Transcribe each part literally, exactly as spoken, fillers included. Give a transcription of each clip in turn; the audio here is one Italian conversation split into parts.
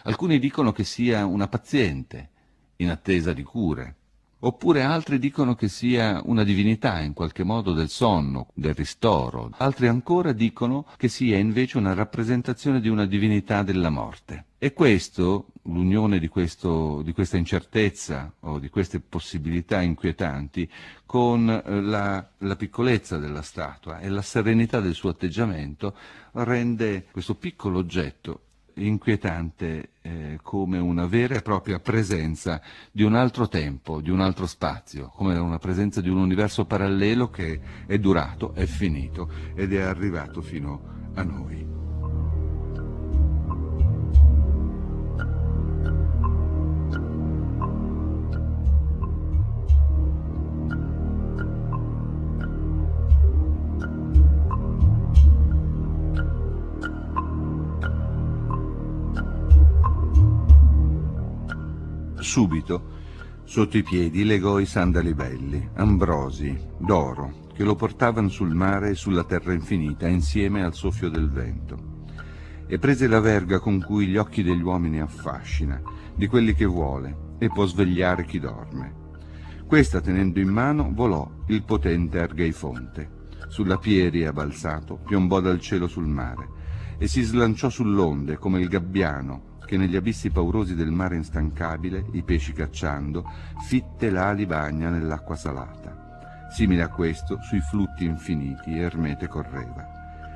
Alcuni dicono che sia una paziente in attesa di cure, oppure altri dicono che sia una divinità in qualche modo del sonno, del ristoro. Altri ancora dicono che sia invece una rappresentazione di una divinità della morte. E questo, l'unione di, questo, di questa incertezza o di queste possibilità inquietanti con la, la piccolezza della statua e la serenità del suo atteggiamento rende questo piccolo oggetto inquietante eh, come una vera e propria presenza di un altro tempo, di un altro spazio, come una presenza di un universo parallelo che è durato, è finito ed è arrivato fino a noi. Subito, sotto i piedi, legò i sandali belli, ambrosi, d'oro, che lo portavano sul mare e sulla terra infinita, insieme al soffio del vento. E prese la verga con cui gli occhi degli uomini affascina, di quelli che vuole, e può svegliare chi dorme. Questa, tenendo in mano, volò il potente Argeifonte. Sulla Pieria, balzato, piombò dal cielo sul mare, e si slanciò sull'onde come il gabbiano, che negli abissi paurosi del mare instancabile, i pesci cacciando, fitte l'ali bagna nell'acqua salata. Simile a questo, sui flutti infiniti Ermete correva.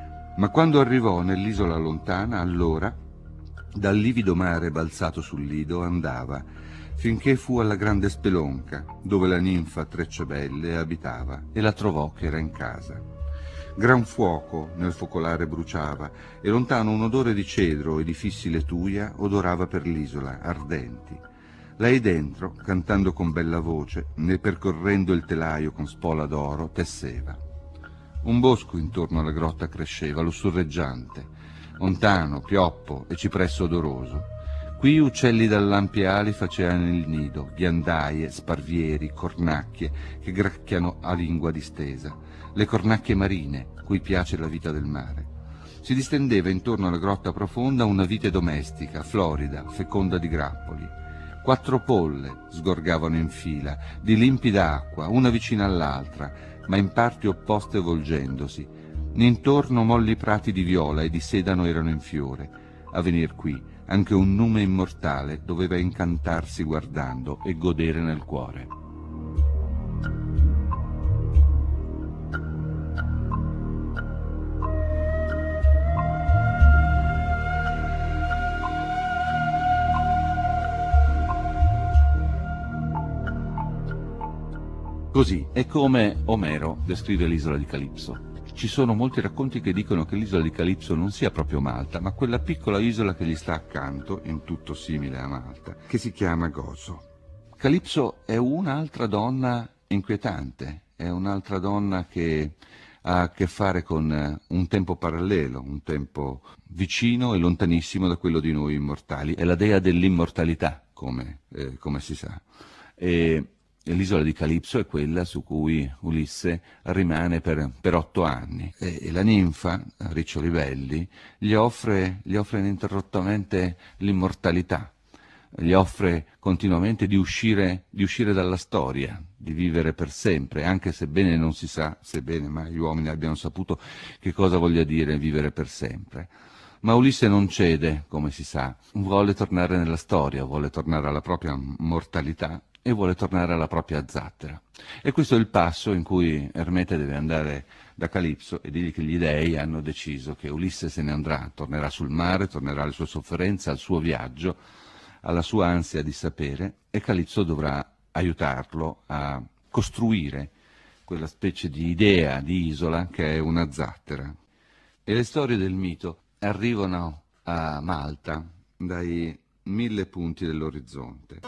Ma quando arrivò nell'isola lontana, allora, dal livido mare balzato sul lido, andava, finché fu alla grande spelonca, dove la ninfa Trecciabelle abitava, e la trovò che era in casa. Gran fuoco nel focolare bruciava, e lontano un odore di cedro e di fissi letuia odorava per l'isola, ardenti. Lei dentro, cantando con bella voce, ne percorrendo il telaio con spola d'oro, tesseva. Un bosco intorno alla grotta cresceva, lussurreggiante, lontano, pioppo e cipresso odoroso. Qui uccelli dall'ampie ali facevano il nido, ghiandaie, sparvieri, cornacchie, che gracchiano a lingua distesa. Le cornacchie marine, cui piace la vita del mare. Si distendeva intorno alla grotta profonda una vite domestica, florida, feconda di grappoli. Quattro polle sgorgavano in fila, di limpida acqua, una vicina all'altra, ma in parti opposte volgendosi. Intorno molli prati di viola e di sedano erano in fiore. A venir qui, anche un nume immortale doveva incantarsi guardando e godere nel cuore. Così è come Omero descrive l'isola di Calipso. Ci sono molti racconti che dicono che l'isola di Calipso non sia proprio Malta, ma quella piccola isola che gli sta accanto, in tutto simile a Malta, che si chiama Gozo. Calipso è un'altra donna inquietante, è un'altra donna che ha a che fare con un tempo parallelo, un tempo vicino e lontanissimo da quello di noi immortali. È la dea dell'immortalità, come, eh, come si sa. E l'isola di Calipso è quella su cui Ulisse rimane per, per otto anni e, e la ninfa, Riccioli Belli, gli offre, gli offre ininterrottamente l'immortalità, gli offre continuamente di uscire, di uscire dalla storia, di vivere per sempre, anche sebbene non si sa, sebbene mai gli uomini abbiano saputo che cosa voglia dire vivere per sempre. Ma Ulisse non cede, come si sa, vuole tornare nella storia, vuole tornare alla propria mortalità e vuole tornare alla propria zattera. E questo è il passo in cui Ermete deve andare da Calipso e dirgli che gli dei hanno deciso che Ulisse se ne andrà, tornerà sul mare, tornerà alle sue sofferenze, al suo viaggio, alla sua ansia di sapere, e Calipso dovrà aiutarlo a costruire quella specie di idea di isola che è una zattera. E le storie del mito arrivano a Malta dai mille punti dell'orizzonte.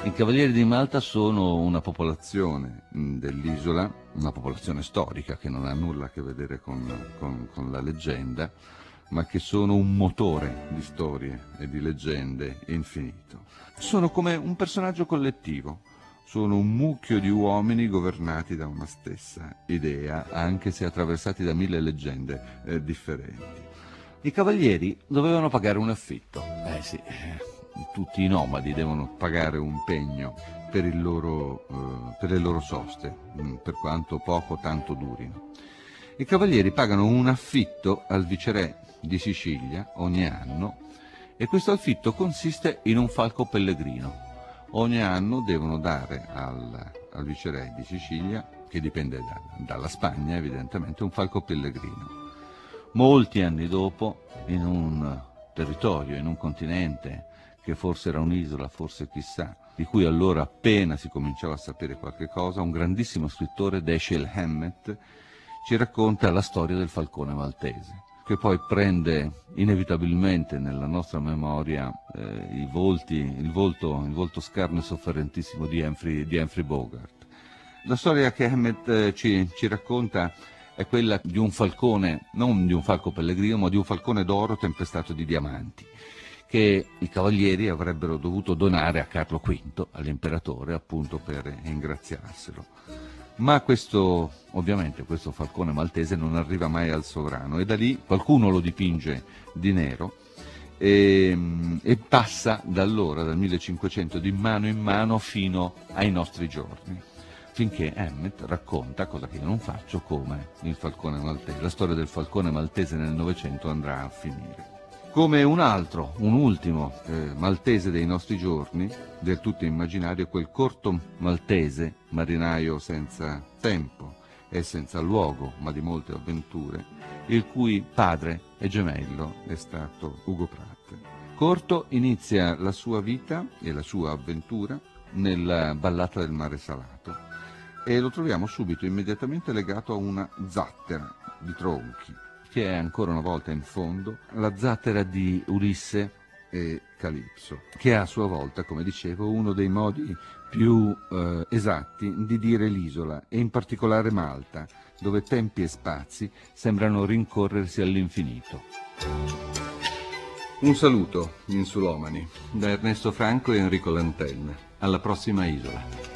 I Cavalieri di Malta sono una popolazione dell'isola, una popolazione storica che non ha nulla a che vedere con, con, con la leggenda, ma che sono un motore di storie e di leggende infinito. Sono come un personaggio collettivo, sono un mucchio di uomini governati da una stessa idea, anche se attraversati da mille leggende eh, differenti. I cavalieri dovevano pagare un affitto, eh sì, tutti i nomadi devono pagare un pegno per, il loro, eh, per le loro soste, per quanto poco o tanto durino. I cavalieri pagano un affitto al viceré di Sicilia ogni anno e questo affitto consiste in un falco pellegrino. Ogni anno devono dare al, al viceré di Sicilia, che dipende da, dalla Spagna evidentemente, un falco pellegrino. Molti anni dopo, in un territorio, in un continente che forse era un'isola, forse chissà, di cui allora appena si cominciava a sapere qualche cosa, un grandissimo scrittore, Dashiell Hammett, ci racconta la storia del falcone maltese, che poi prende inevitabilmente nella nostra memoria eh, i volti, il, volto, il volto scarno e sofferentissimo di Humphrey, di Humphrey Bogart. La storia che Hammett eh, ci, ci racconta è quella di un falcone, non di un falco pellegrino, ma di un falcone d'oro tempestato di diamanti, che i cavalieri avrebbero dovuto donare a Carlo quinto, all'imperatore, appunto per ingraziarselo. Ma questo, ovviamente, questo falcone maltese non arriva mai al sovrano e da lì qualcuno lo dipinge di nero e, e passa da allora, dal millecinquecento, di mano in mano fino ai nostri giorni, finché Hammett racconta, cosa che io non faccio, come il falcone maltese, la storia del falcone maltese nel Novecento andrà a finire. Come un altro, un ultimo eh, maltese dei nostri giorni, del tutto immaginario, quel corto maltese, marinaio senza tempo e senza luogo, ma di molte avventure, il cui padre e gemello è stato Ugo Pratt. Corto inizia la sua vita e la sua avventura nella Ballata del Mare Salato e lo troviamo subito, immediatamente legato a una zattera di tronchi, che è ancora una volta in fondo la zattera di Ulisse e Calipso, che è a sua volta, come dicevo, uno dei modi più eh, esatti di dire l'isola, e in particolare Malta, dove tempi e spazi sembrano rincorrersi all'infinito. Un saluto, insulomani, da Ernesto Franco e Enrico Lantelme. Alla prossima isola.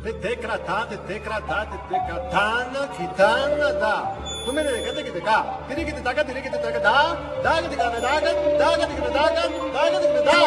Tekrata, tekrata, tekratana, kitana, da. Come ne kate kite ka? Kite kite taka, kite kite taka, da. Da kite ka, da ka, da kite kite taka, da kite kite da.